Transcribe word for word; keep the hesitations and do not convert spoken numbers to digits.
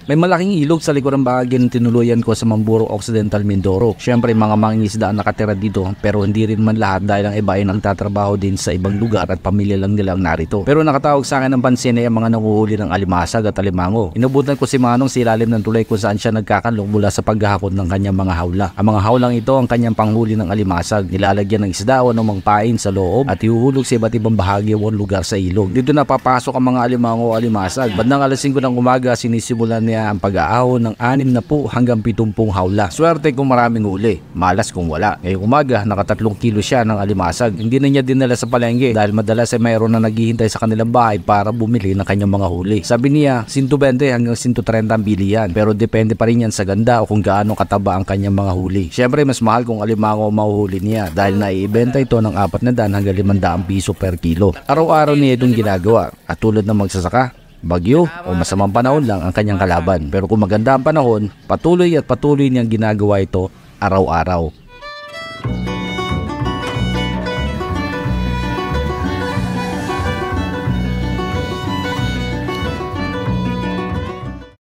May malaking ilog sa likurang bahagi ng tinuluyan ko sa Mamburong Occidental, Mindoro. Syempre mga mangingisda ang nakatira dito, pero hindi rin man lahat dahil ang iba ay nagtatrabaho din sa ibang lugar at pamilya lang nila ang narito. Pero nakatawag sa akin ng pansin ay ang mga nanguhuli ng alimasag at alimango. Inubutan ko si Manong sa ilalim ng tulay kung saan siya nagkakanlong mula sa paghahakot ng kanyang mga hawla. Ang mga hawlang ito ang kanyang panghuli ng alimasag. Nilalagyan ng isda o ng pain sa loob at ihuhulog sa iba't ibang bahagi o lugar sa ilog. Dito na papasok ang mga alimango o alimasag. Bandang alas singko ng umaga sinisimulan niya ang pag-aahon ng anim na po hanggang pitumpung hawla. Swerte kung maraming huli, malas kung wala. Ngayong umaga, nakatatlong kilo siya ng alimasag. Hindi na niya dinala sa palengke dahil madalas ay mayroon na naghihintay sa kanilang bahay para bumili ng kanyang mga huli. Sabi niya, one twenty hanggang one thirty ang bilihan, pero depende pa rin yan sa ganda o kung gaano kataba ang kanyang mga huli. Siyempre, mas mahal kung alimango ang mahuhuli niya dahil naiibenta ito ng apat na daan hanggang limandaan piso per kilo. Araw-araw niya itong ginagawa at tulad ng magsasaka, bagyo o masamang panahon lang ang kanyang kalaban. Pero kung maganda ang panahon, patuloy at patuloy niyang ginagawa ito araw-araw.